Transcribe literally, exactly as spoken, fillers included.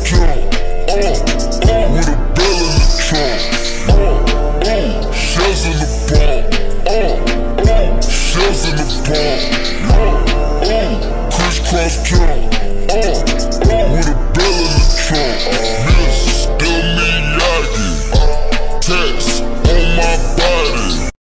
count, uh, uh, with a bell in the trunk, uh, uh, shells in the bomb, uh, uh, shells in the bomb, uh, uh, crisscross count, uh, uh, with a bell in the